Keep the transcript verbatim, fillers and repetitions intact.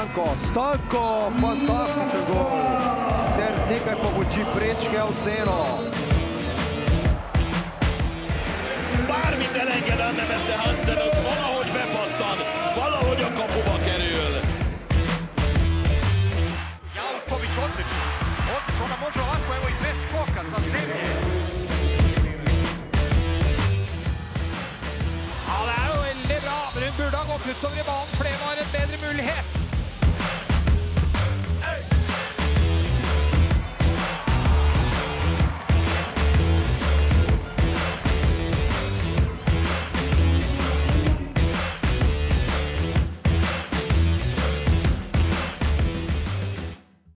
Stanko, Stanko, fantastičen gol. Sicer z nekaj pomoči prečke vseeno. Bármit elenged a Nemette Hansen, az valahogy bepattan, valahogy a kapuba kerül. Jalković odlično, odlično, ona može ovako, evo i bez skoka sa zemlje. Ja, det er jo veldig bra, men hun burde ha gått utover i banen, for det var en bedre mulighet.